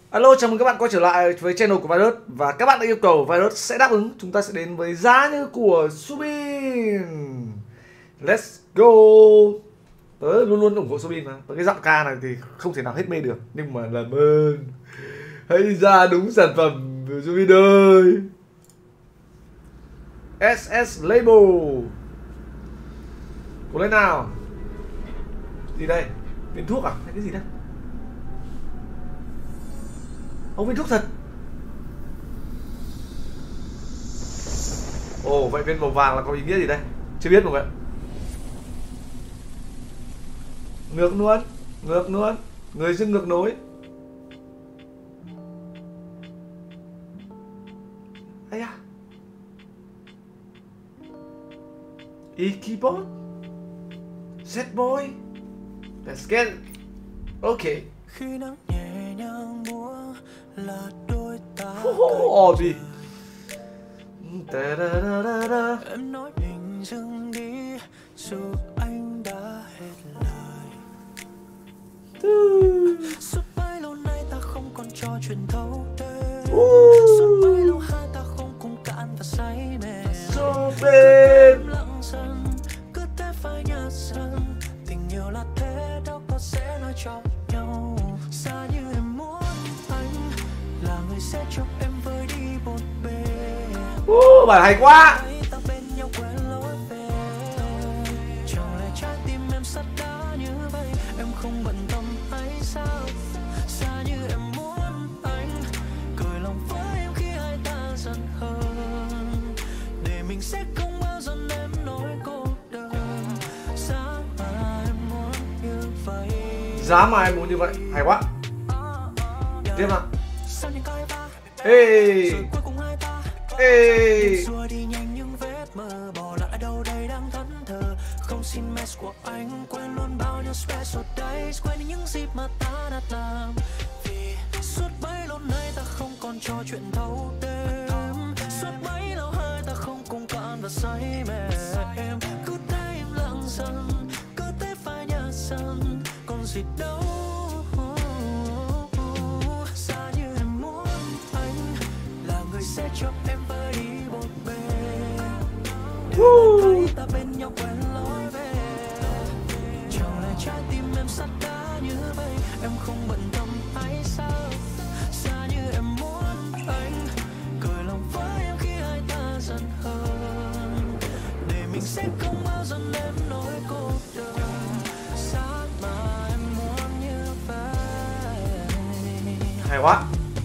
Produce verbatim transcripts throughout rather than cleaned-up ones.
Alo, chào mừng các bạn quay trở lại với channel của Virus. Và các bạn đã yêu cầu Virus sẽ đáp ứng. Chúng ta sẽ đến với giá như của Subin. Let's go. Tớ luôn luôn ủng hộ Subin mà. Với cái giọng ca này thì không thể nào hết mê được. Nhưng mà làm ơn hãy ra đúng sản phẩm của Subin ơi. ét ét Label. Cố lên nào. Gì đây? Viên thuốc à? Hay cái gì đây? Ông viên thuốc thật. Ồ, vậy viên màu vàng là có ý nghĩa gì đây? Chưa biết mọi người. Ngược luôn. Ngược luôn. Người dưng ngược nối. Ây à. E-keyboard. Z-boy. Let's get it. Okay. Khi nắng nhẹ nhàng buông là đôi ta Ồ gì? em nói mình dừng đi dù anh đã hết lời. Suốt bấy lâu nay ta không còn trò chuyện thâu đêm. Suốt bấy lâu hai ta không cùng cạn và say mê. Em lặng dần cứ thế phai nhạt dần. Tình yêu là thế đâu có sẽ nói cho nhau. Xa như em muốn anh là người sẽ cho em vơi đi một bề. Uh, bài hay quá. Ta bên nhau quên lối về. Chẳng lẽ trái tim em sắt đá như vậy. Em không bận tâm hay sao. Xa như em muốn anh cười lòng với em khi hai ta dần hơn. Để mình sẽ không bao giờ em nỗi cô đơn. Giá mà em muốn như vậy. Giá mà em muốn như vậy. Hay quá. Tiếp nào. Ê. Ê. Xua đi nhanh những vết mờ, bỏ lại đâu đây đang thẫn thờ. Không xin mess của anh, quên luôn bao nhiêu special days, quên đi những dịp mà ta đã làm. Vì suốt bấy lâu nay ta không còn trò chuyện thâu đêm. Suốt bấy lâu hai ta không cùng cạn và say mê. Em cứ thấy im lặng dần, cứ thế phai nhạt dần, còn gì đâu. Xa như em muốn anh là người sẽ cho em vơi đi một bề. Thấy ta bên nhau quen lối về. Chẳng lẽ trái tim em sắt đá như vậy. Em không bận tâm hay sao. Xa như em muốn anh cười lòng với em khi hai ta dần hơn. Để mình sẽ không bao giờ em nỗi cô đơn. Xa mà em muốn như vậy. Hay quá.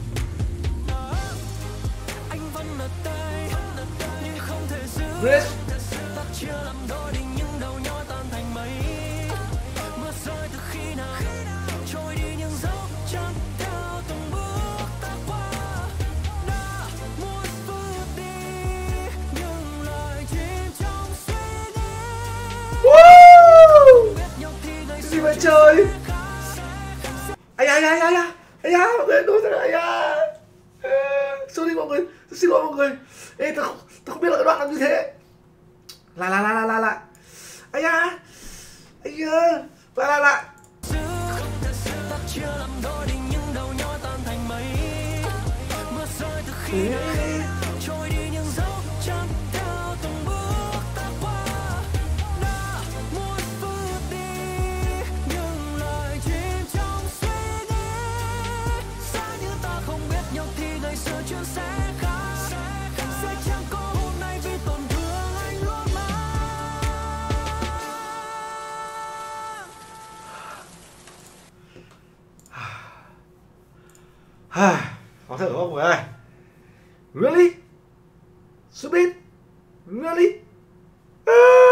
Anh vẫn ở đây nhưng không thể giữ. Rich. Ta chia làm đôi đi những đầu nhỏ tan thành mây. Mưa rơi từ khi nào trôi đi những dấu chân theo từng bước ta qua. Đã muốn vượt đi những lời chìm trong suy nghĩ. Biết nhau thì ngày Gì vậy trời? Ây da, ây da, ây da, ây da, mọi người, đối ra ây da. Sorry mọi người, xin lỗi mọi người. Ê, tao không, tao không biết là cái đoạn làm như thế. Lại, lại, lại, lại, lại, lại. Ây da, ây da, lại, lại, lại. ta chia làm đôi đi những đầu nhỏ tan thành mây. Mưa rơi từ khi nào trôi đi những dấu chân theo từng bước ta qua. Đã muốn vượt đi những lời chìm trong suy nghĩ. Xa như ta không biết nhau thì ngày xưa chuyện sẽ khác. Sẽ chẳng có hôm nay vì tổn thương anh luôn mang. Khó thở không mọi người ơi? Really? Subin? Really? À,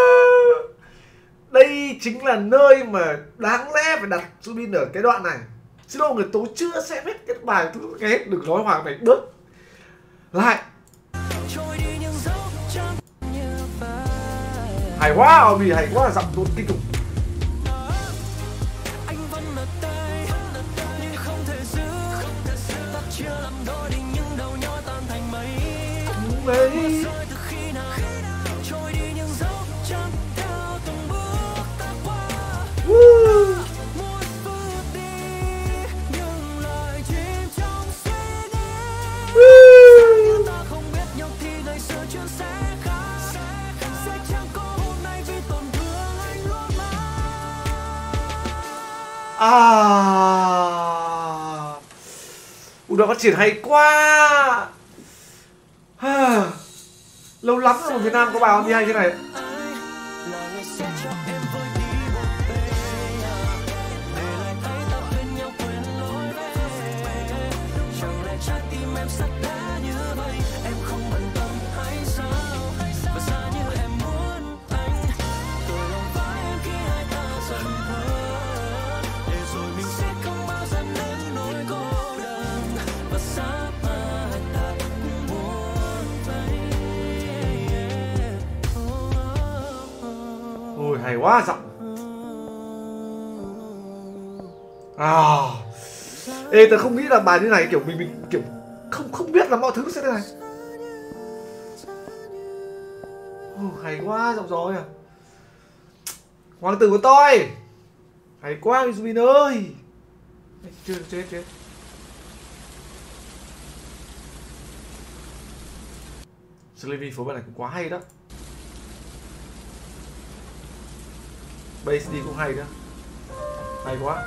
đây chính là nơi mà đáng lẽ phải đặt Subin ở cái đoạn này. Xin lỗi mọi người, tôi chưa xem hết cái bài thứ cái hết, đừng nói Hoàng này bớt. Lại. Trôi đi những dấu chân như vậy. Hay quá, Obi hay quá, giọng đột kinh khủng. Anh vẫn ở đây nhưng không thể giữ. Ta chia làm đôi đi những đầu nhỏ tan thành mây. Mây. Mưa rơi từ khi nào trôi đi những dấu chân theo từng bước ta qua. Muốn vượt đi những lời chìm trong Ui, nó phát triển hay quá. Lâu lắm rồi Việt Nam có bài on đi hay thế này. Ôi hay quá giọng. À, ê tớ không nghĩ là bài như này kiểu mình mình kiểu không không biết là mọi thứ sẽ thế này. Ồ, hay quá giọng gió à. Hoàng tử của tôi. Hay quá Subin ơi. Chết chết chết. Slavy phối bài này cũng quá hay đó. Bass đi cũng hay nữa. Hay quá.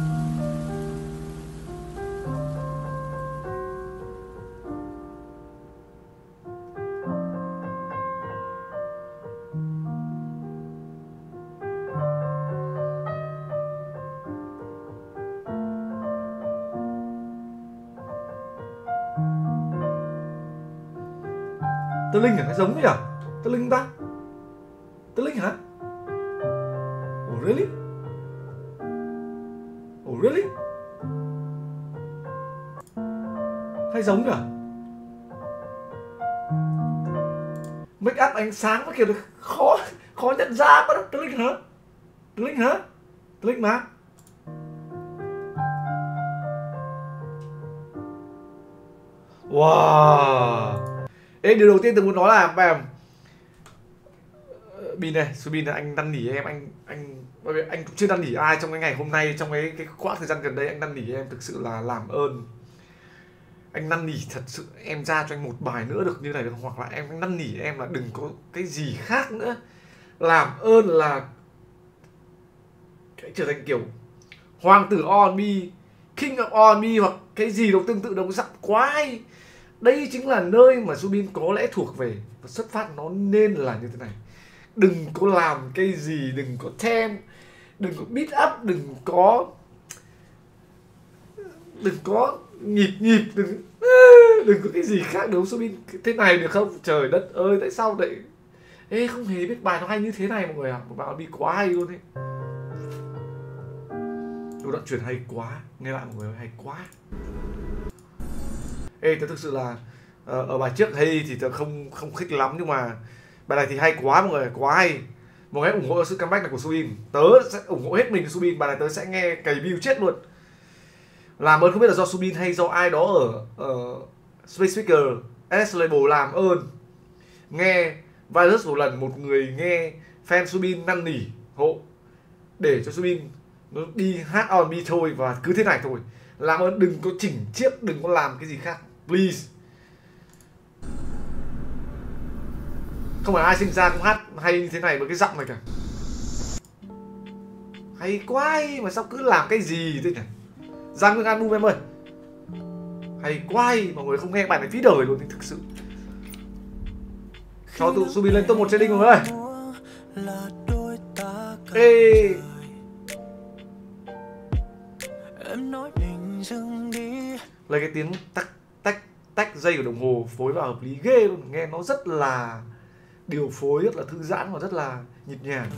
Tơ Linh hả? Giống nhỉ? Tơ Linh ta? Tơ Linh hả? Oh really? Oh really? Hay giống nhỉ? Make up ánh sáng nó kiểu được khó khó nhận ra quá đó. Tơ Linh hả? Tơ Linh hả? Tơ Linh mà. Wow. Ê, điều đầu tiên tôi muốn nói là em Bin này, Subin này, anh năn nỉ em, anh anh anh cũng chưa năn nỉ ai trong cái ngày hôm nay, trong cái cái quãng thời gian gần đây anh năn nỉ em thực sự là làm ơn. Anh năn nỉ thật sự em ra cho anh một bài nữa được như này được, hoặc là em năn nỉ em là đừng có cái gì khác nữa. Làm ơn là hãy trở thành kiểu hoàng tử rờ and bi, king of rờ and bi hoặc cái gì đó tương tự đâu, giọng quá hay. Đây chính là nơi mà Subin có lẽ thuộc về và xuất phát nó nên là như thế này. Đừng có làm cái gì, đừng có thêm, đừng có beat up, đừng có đừng có nhịp nhịp, đừng đừng có cái gì khác đâu. Subin thế này được không? Trời đất ơi, tại sao lại ê không hề biết bài nó hay như thế này mọi người ạ. À? Một bài bị quá hay luôn ấy. Đồ đoạn chuyển hay quá, nghe lại mọi người ơi, hay quá. Ê, tớ thực sự là uh, ở bài trước hay thì tớ không không khích lắm, nhưng mà bài này thì hay quá mọi người, quá hay. Mọi người ủng hộ sự comeback này của Subin. Tớ sẽ ủng hộ hết mình cho Subin, bài này tớ sẽ nghe cày view chết luôn. Làm ơn không biết là do Subin hay do ai đó ở uh, Space Speaker, ét Label làm ơn nghe virus một lần, một người nghe fan Subin năn nỉ hộ để cho Subin nó đi hát rờ and bi thôi, và cứ thế này thôi. Làm ơn đừng có chỉnh chiết, đừng có làm cái gì khác, please. Không phải ai sinh ra cũng hát hay như thế này với cái giọng này cả. Hay quá mà sao cứ làm cái gì thế nhỉ? Giang Nguyên album em ơi. Hay quá, mọi người không nghe bài này phí đời luôn thì thực sự. Cho tụi Subin lên top một trên đinh mọi người ơi. Ê. Lấy cái tiếng tách tách tách dây của đồng hồ phối vào hợp lý ghê luôn, nghe nó rất là điều phối rất là thư giãn và rất là nhịp nhàng.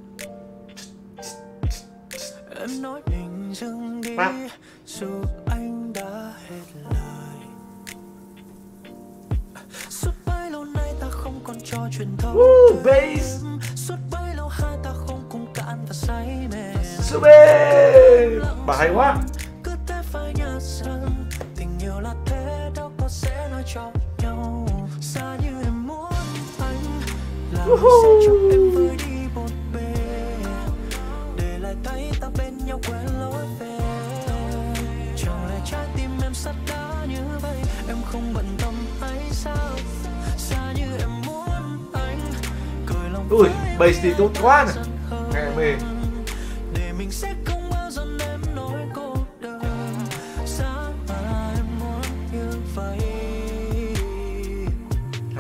Em nói mình dừng đi dù anh đã hết lời. Suốt bấy lâu nay ta không còn trò chuyện thâu đêm. Suốt bấy lâu hai ta không cùng cạn và say mê. Subin, bà hay quá. Cứ thế phải nhớ rằng tình yêu là thế, đâu có sẽ nói cho nhau. Xa như em muốn anh là người sẽ cho em vơi đi một bề, để lại tay ta bên nhau quên lối về. Chẳng lẽ trái tim em sắt đá như vậy, em không bận tâm hay sao? Xa như em muốn anh cười lòng. Ui, bass thì tốt quá này, nghe mê. Để mình sẽ không bao giờ nếm nỗi cô đơn. Xa mà em muốn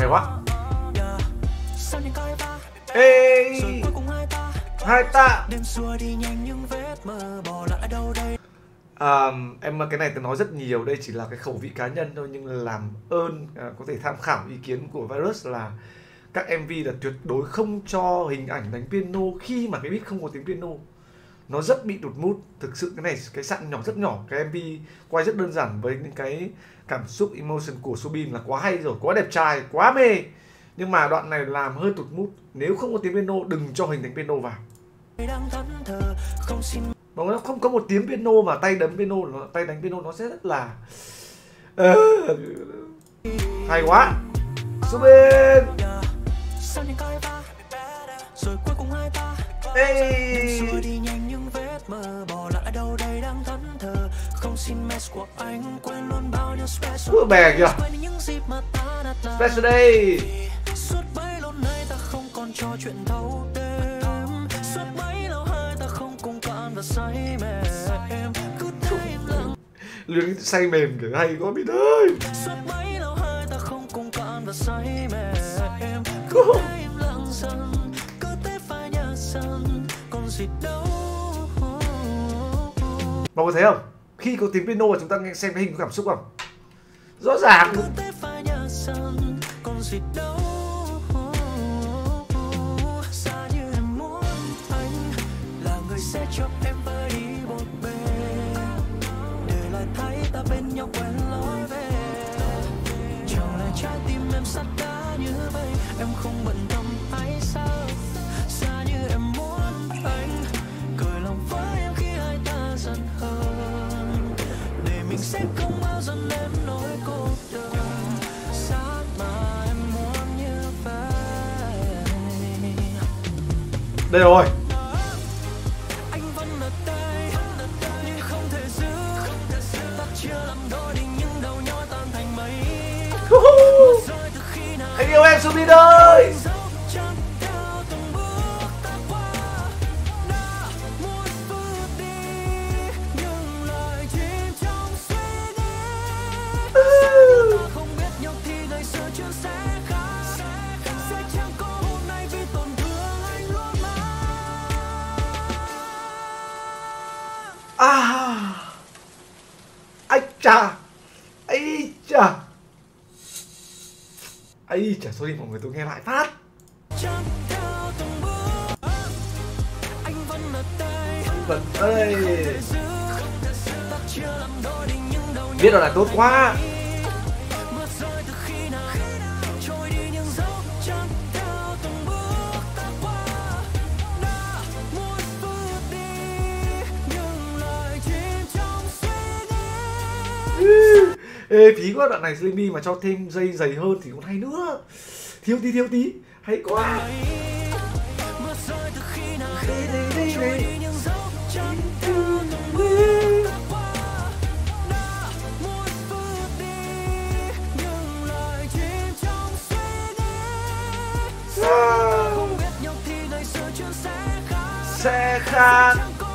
quá. Ê, hai ta. À, em cái này tôi nói rất nhiều, đây chỉ là cái khẩu vị cá nhân thôi, nhưng làm ơn à, có thể tham khảo ý kiến của Virus là các em vê là tuyệt đối không cho hình ảnh đánh piano khi mà cái beat không có tiếng piano, nó rất bị tụt mood. Thực sự cái này cái sạn nhỏ rất nhỏ, cái em vê quay rất đơn giản với những cái cảm xúc emotion của Soobin là quá hay rồi, quá đẹp trai, quá mê, nhưng mà đoạn này làm hơi tụt mood. Nếu không có tiếng piano đừng cho hình đánh piano vào. Mà nó không có một tiếng piano mà tay đấm piano, nó, tay đánh piano nó sẽ rất là uh, hay quá. Soobin. Ê. Ủa bè kìa. Special day. Luyện say mềm kiểu hay quá biết ơi. Mọi người thấy không? Khi có tiếng piano chúng ta nghe xem cái hình có cảm xúc không? Rõ ràng. Sẽ không bao giờ nếm nỗi cô đơn sát mà em muốn như vậy. Đây rồi. Anh vẫn ở đây nhưng không thể giữ, ta chưa làm đôi đi những đầu nhói tan thành mây. Anh yêu em Soobin ơi. À, ai chà, ai chà, ai chà, sorry mọi người, tôi nghe lại phát. Anh vẫn ơi, biết rồi là tốt quá. Ê, phí quá, đoạn này Slimmy mà cho thêm dây dày hơn thì còn hay nữa. Thiếu tí, thiếu tí, hay quá. Sẽ khác.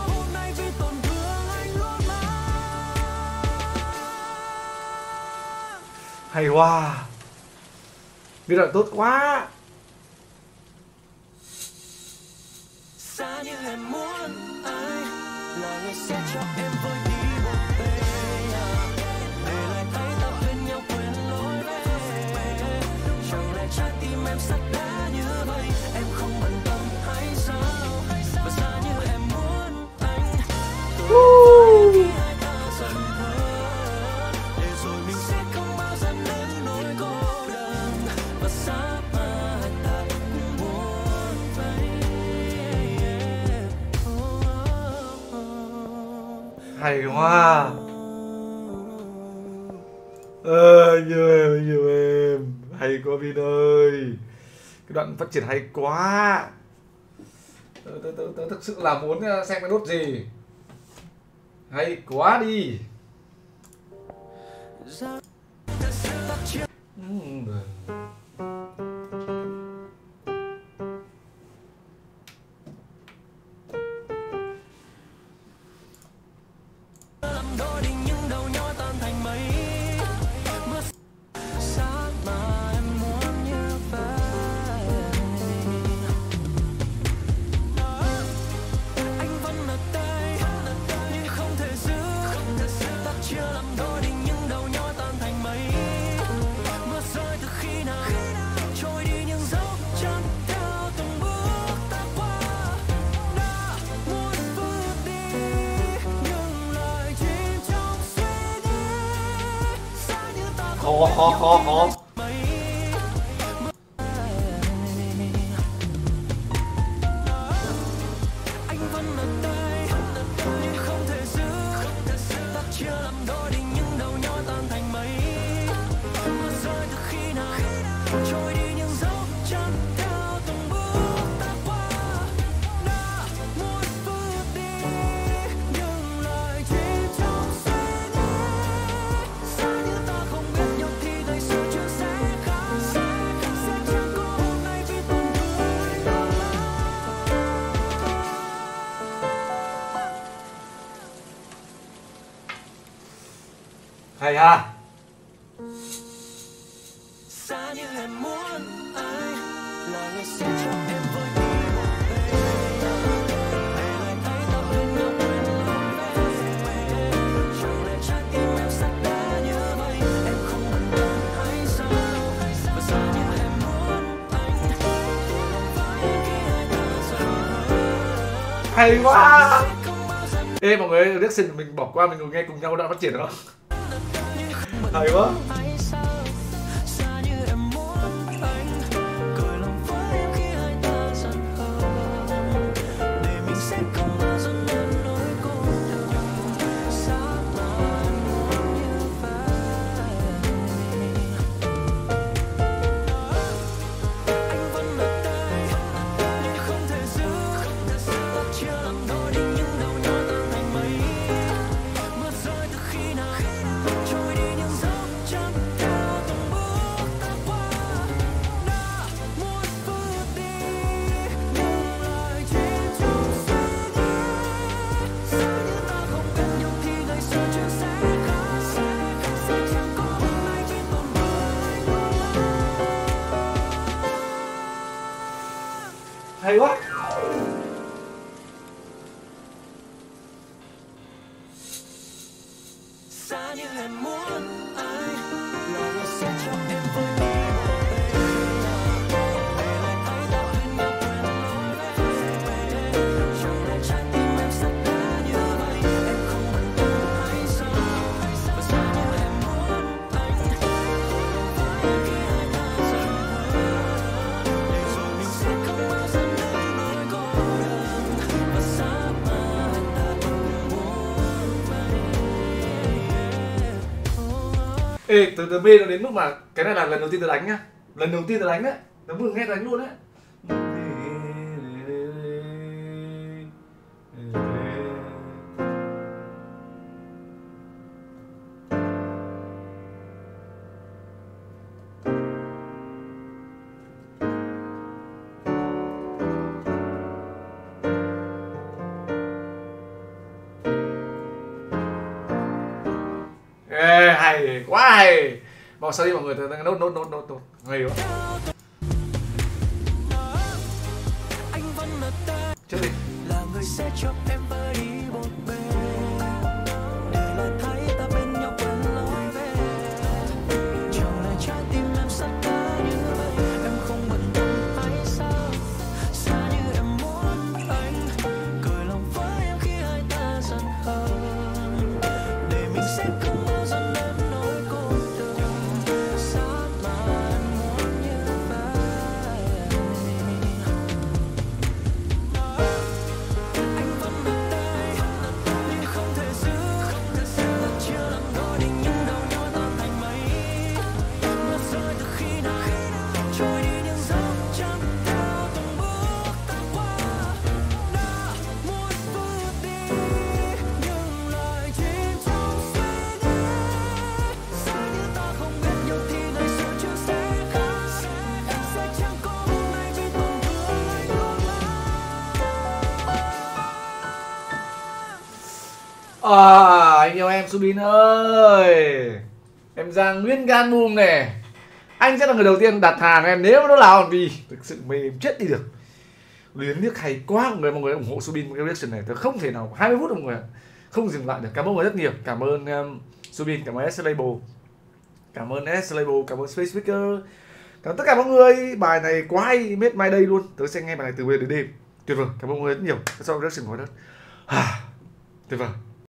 Hay quá. Biết đoạn tốt quá. Xa như em muốn ai là người sẽ cho em vơi đi một bề, để lại thấy ta bên nhau quên lối về. Chẳng lẽ trái tim em sắt đá như vậy, em không bận tâm hay sao? Và xa như em muốn anh tôi khi hai ta dần hơn, để rồi mình sẽ không bao giờ nếm nỗi cô đơn và xa mà ta cũng muốn vậy. Hay quá. Ờ, nhiều em, nhiều em. Hay quá Vin ơi. Cái đoạn phát triển hay quá. Tớ, tớ, tớ, tớ thực sự là muốn xem cái nốt gì. Hay quá đi. Uhm. Sát mà em muốn như khó khó khó khó. Hay ha. Xa như em muốn anh là người sẽ cho em vơi đi một bề, để lại thấy ta bên nhau quên lối về, chẳng lẽ trái tim em sắt đá như vậy, em không bận tâm hay sao? Và xa như em muốn anh lòng với em khi hai ta dần. Hay quá. Ê mọi người, reaction mình bỏ qua, mình ngồi nghe cùng nhau đã phát triển đó. Hay quá. Hay quá. Xa như em muốn anh là người sẽ cho em vơi đi một bề, để lại thấy ta bên nhau quên lối về, chẳng lẽ trái tim em sắt đá như vậy, em không bận tâm hay sao? Và xa như em muốn anh với em khi hai ta dần hơn, để rồi mình sẽ không bao giờ nơi nỗi cô đơn và xa mà ta từng muốn vậy. Ê, từ từ B nó đến mức mà cái này là lần đầu tiên tớ đánh nhá, lần đầu tiên tớ đánh đấy, tớ vừa nghe đánh luôn đấy. Ê, hay quá hay. Vào sau đi mọi người, nốt nốt nốt nốt nốt hay quá. Chết đi. Là người sẽ cho em vơi đi một bề, để lại thấy ta bên nhau quên lối về, chẳng lẽ trái tim em sắt đá như vậy, em không bận tâm hay sao? Xa như em muốn anh cười lòng với em khi hai ta dần hơn, để mình sẽ không bao giờ nên nỗi cô đơn, xa mà em muốn như vậy. Anh vẫn ở đây nhưng không thể giữ, ta chưa làm đôi đi những đầu nhói tan thành mây, mưa rơi từ khi nào trôi đi những dấu chân theo từng bước ta qua, đã muốn vượt đi những lời chìm trong suy nghĩ, sao như ta không biết nhau thì ngày xưa chưa sẽ khác, em sẽ chẳng có hôm nay vì tổn thương anh luôn là. À, anh yêu em Subin ơi. Em Giang nguyên gan boom này. Anh sẽ là người đầu tiên đặt hàng em nếu nó là hòn vì thực sự mê em chết đi được. Luyến tiếc hay quá mọi người, mọi người ủng hộ Subin cái reaction này, tôi không thể nào hai mươi phút mọi người không dừng lại được. Cảm ơn mọi người rất nhiều. Cảm ơn um, Subin, cảm ơn S Label, cảm ơn S Label, cảm ơn Space Speaker, cảm ơn tất cả mọi người. Bài này quá hay, made my day luôn. Tớ sẽ nghe bài này từ bây giờ đến đêm. Tuyệt vời. Cảm ơn mọi người rất nhiều. Sau reaction của đất. Tuyệt vời.